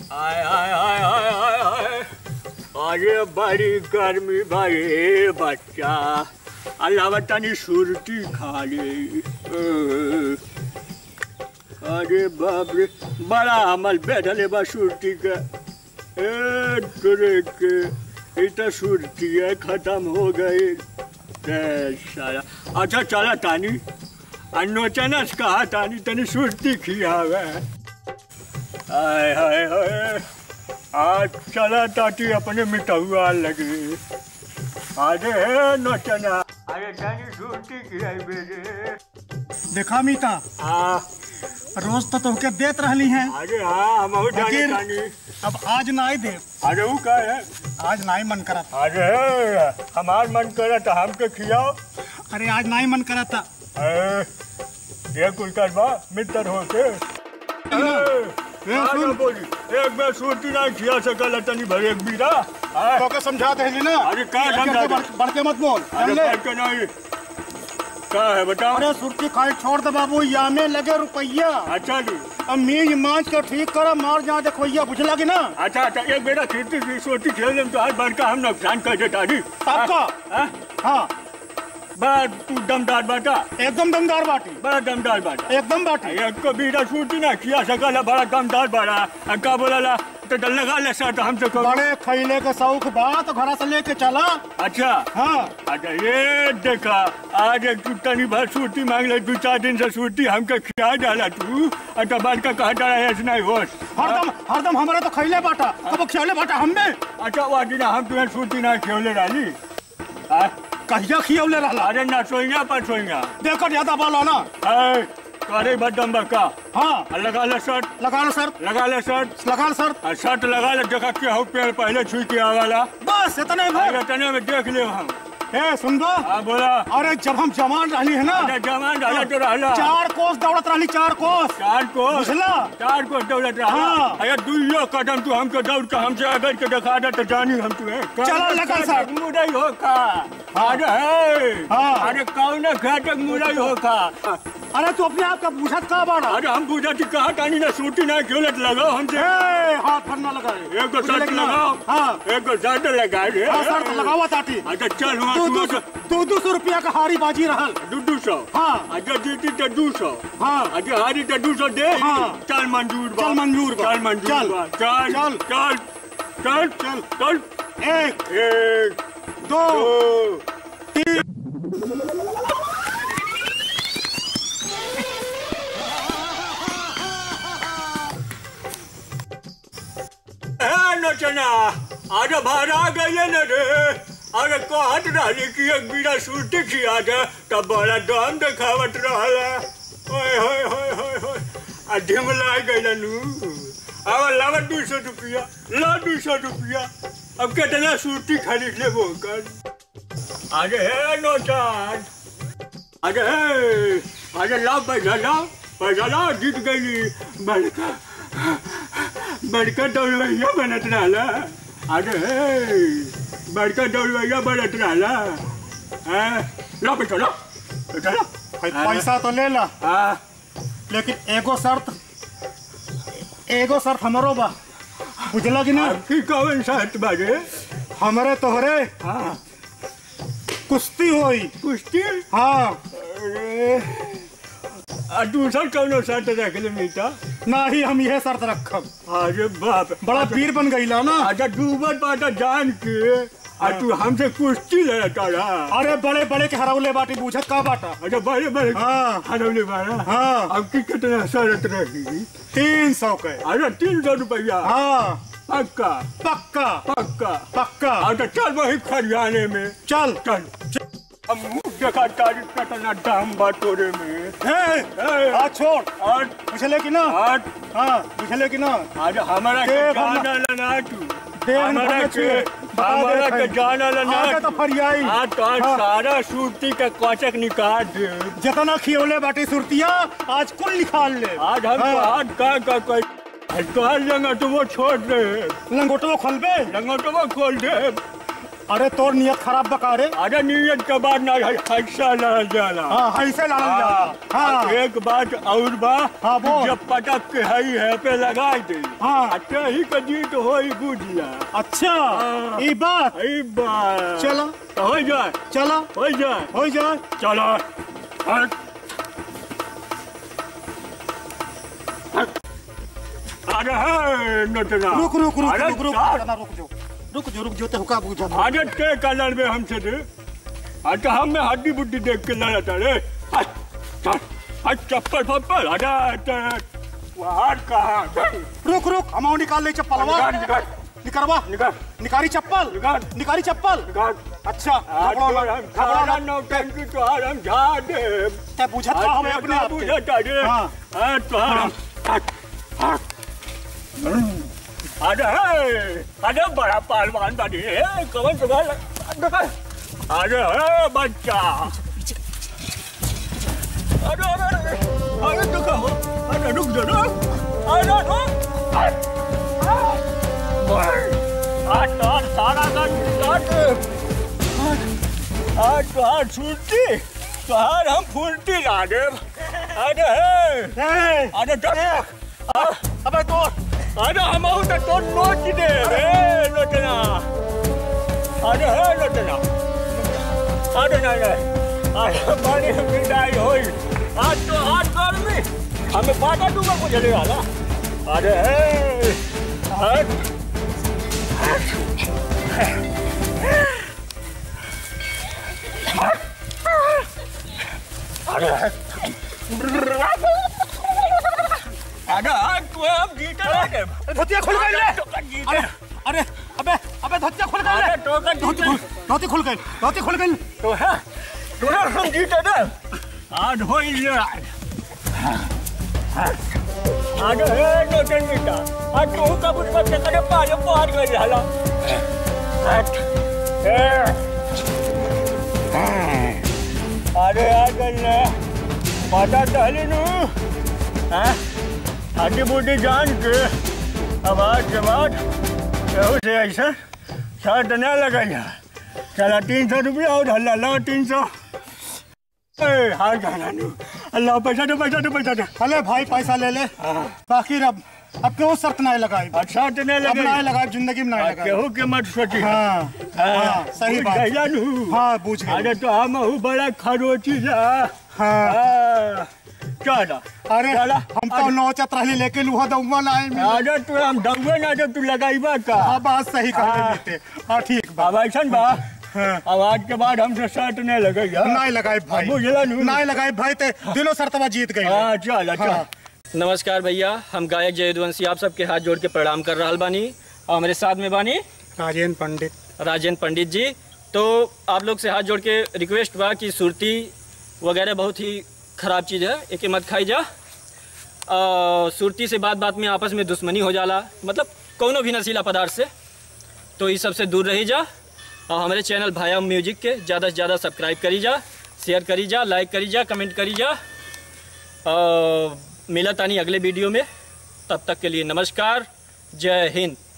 आय आय आय आय आय आय अरे बड़ी गर्मी भाई बच्चा अल्लाह बतानी सुरती खा ली। अरे बाप रे बड़ा अमल बैठले बा सुरती का इतना सुरती है खत्म हो गई सारा। अच्छा चला तानी नोचनस कहा तानी तनी सुरती खियावे। हाय हाय हाय आज चला ताती अपने मिटुआ लगे। अरे नोचना अरे तनी सुरती खियाई बेरे। देखा मीता रोज तो तुमके देत रहली हैं। अरे हाँ हम जाने तानी अब आज नाई दे। अरे वो क्या है आज नाई मन करा था। अरे हमार मन करा था हमके खियाओ। अरे आज नाई मन करा था। ये कुल करवा मित्र हो के बोली एक बार सुरती ना खिया सकल तनी भर एक बीरा तो के समझाते हैं ना। अरे क्या समझा बढ़ के मत बोल। अरे बढ़ के नहीं क्या है बताओ। अरे सुरती खाए छोड़ दे बाबू या में लगे रुपया। अच्छा जी अब मीज मांझ के ठीक करो मार जहाँ देखोइया बुझला की ना। अच्छा अच्छा एक बेटा खेती सोती खेल तो आज बढ़ का हम नुकसान कर देता जी आपका। हाँ बड़ा तू दमदार बाटा एकदम दमदार बाटी। बड़ा दमदार बाटा एकदम बाटी। एक को बीरा सूटी ना किया सकल बड़ा दमदार बाड़ा का बोला तो लगा ले सर हमसे बड़े खैले के शौक बात घरा से लेके चला। अच्छा हाँ अच्छा ये देखा आज एक तनी भर सूटी मांग ले 2-4 दिन से सूटी हमके खिया डाला तू अच्छा बात का कहा डाला है नहीं होश हरदम हमारा तो खैले बाटा कब खियाले बाटा हमें। अच्छा वो दिन हम तुम्हें सूटी ना खियोले डाली कहिया खियौले रहला। अरे ना सोइया पर सोइया देखो ज्यादा बोलो ना। अरे बदम बका। हाँ लगा ले शर्ट लगा ले शर्ट लगा ले शर्ट लगा ले शर्ट शर्ट लगा ले देखा क्या हो पेड़ पहले छुई के आवाला बस इतने में देख ले हम। ए सुन दो बोला। अरे जब हम जवान रहली है ना जवान रहला तो रहला 4 कोस दौड़त रहली 4 कोस बुझला 4 कोस दौड़त रहला। अरे 2 कदम तू हमको दौड़ के हमसे अगर के दिखा दे तो जानी हम तुम्हें चलो लगा सर मुरई हो का। अरे कौन घाटक मुरई हो का। अरे तू अपने आप का पूछत का बाड़ा। अरे हम पूछा थी कहा तानी ना सूटी ना क्यों लगाओ हमसे हाथ पर ना लगाए एक शर्ट लगाओ। हाँ एक शर्ट लगाए शर्ट लगावा ताटी। अच्छा चल 200 रुपया का हारी बाजी रहल 200। हाँ अच्छा जीती तो 200। हाँ अच्छा हारी तो 200 दे। हाँ चल मंजूर चल मंजूर चल मंजूर चल चल चल चल चल चल 1 2 3 नचना आज भाड़ा गए न रे। अरे कहत रही कि एक बीरा सूटी खिया दे तब बड़ा दम देखावत रहा ढिमला गई नू। अब लावा 200 रुपया ला 200 रुपया अब कितना सूटी खरीद ले वो कर। अरे है नौचान अरे लाओ पैसा लाओ जीत गई बड़का दौड़वैया बनत रहला। अरे बड़का दौड़वैया बनत रहला। ला बैठो ला पैसा तो ले ला लेकिन एगो शर्त हमरो बा बुझला कि ना। की कौन शर्त बाजे हमरे तोहरे कुश्ती होई। कुश्ती हाँ दूसरा कौन शर्त रख ले मीठा नहीं हम यह शर्त रखब। अरे बाप बड़ा वीर बन गई ला ना। अच्छा डूबत बाटा जान के तू हमसे कुश्ती लड़ता रहा। अरे बड़े बड़े के हरौले बाटी बुझत का बाटा। अच्छा बड़े बड़े हरौले बाटा। हाँ अब कितना शर्त रही 300 के। अरे 300 रुपया। हाँ पक्का पक्का पक्का पक्का। अच्छा चल वही खरियाने में चल चल हम देखा तारीफ कतना दाम बा तोरे में। हाथ छोड़ और बुझले कि ना। हाँ बुझले कि ना। आज हमारा के जाना लना तू हमारा के जाना लना तो फरियाई। आज तो सारा सूरती का कोचक निकाल दे जितना खियोले बाटी सुरतिया आज कुल निकाल ले। आज हम आज का कोई तो लंगोटो छोड़ दे। लंगोटो खोल दे लंगोटो खोल दे अरे तोर नियत खराब बका रे। अरे नियत के बाद ना ऐसा लड़ जाला। हाँ ऐसे लड़ जाला। हाँ एक बात और बा। हाँ बोल। जब पटक के है पे लगा दे। हाँ अच्छा ही का जीत होई बुझिया। अच्छा ये बात चलो हो जाए। चलो हो जाए। हो जाए चलो अरे नटना रुक रुक रुक अरे रुक रुक रुक जो रुक जो ते हुका बुझा। अरे के कलर में हमसे दे। अच्छा हम में हड्डी बुड्डी देख के लड़ता रे। चप्पल फप्पल अरे हाथ कहाँ। रुक रुक हम निकाल ले चप्पल। निकलवा निकारी चप्पल निकारी चप्पल। अच्छा नौटंकी तो हम झाड़ दे। ते बुझत का हमें अपने बुझता रे। अरे बड़ा पहलवान बनी है कवन अरे बच्चा। अरे अरे अरे अरे रुक जा। अरे सारा तुहार छुट्टी तुहार हम फुर्ती ला दे। अरे अबे तो अरे हम तो नोच दे नोचना। अरे नोचना अरे नहीं अरे बड़ी विदाई हुई। आज तो हाथ गर्मी हमें पाता दूंगा कुछ नहीं वाला। अरे अरे तू अब जीते धोतिया खुल गई ले। अरे अबे अबे धोतिया खुल गई ले। धोती खुल गई धोती खुल गई तो है तूने हम जीते ना। आज हो ही आज नोटन बेटा आज तू का कुछ बच्चे करे पाले पार गई हाला। अरे आज ने पता टहली नू हड्डी बूटी जान के अब आज के बाद से ऐसा शर्ट न लगाइया। चला 300 रुपया और हल्ला लो 300। हार जाना नू अल्लाह पैसा दे। अरे भाई पैसा ले ले। बाकी अब क्यों शर्त नहीं लगाई। शर्त नहीं लगाई। नहीं लगाई जिंदगी में नहीं लगाई। केहू के मत सोची। हाँ सही बात। हाँ पूछ गई। अरे तो हम बड़ा खरोची सा। हाँ चला अरे हम तो नौचत रही लेकिन वो दउआ ना है। अरे तू हम दउआ ना जब तू लगाईबा का। हाँ बात सही कर लेते। हाँ ठीक बा। अब ऐसा बा अब आज के बाद हमसे शर्ट नहीं लगाई। नहीं लगाई भाई नहीं लगाई भाई ते दिनों शर्तवा जीत गई। हाँ चल अच्छा। नमस्कार भैया हम गायक जयदवंशी आप सबके हाथ जोड़ के प्रणाम कर रहा बानी। और हमारे साथ में बानी राजेंद्र पंडित जी। तो आप लोग से हाथ जोड़ के रिक्वेस्ट बा कि सुरती वगैरह बहुत ही ख़राब चीज़ है एक मत खाई जा। सुरती से बात में आपस में दुश्मनी हो जाला मतलब कोनो भी नशीला पदार्थ से। तो इस सबसे दूर रही जा। और हमारे चैनल भाया म्यूजिक के ज़्यादा से ज़्यादा सब्सक्राइब करी जा शेयर करी जा लाइक करी जा कमेंट करी जा। मिला तानी अगले वीडियो में तब तक के लिए नमस्कार जय हिंद।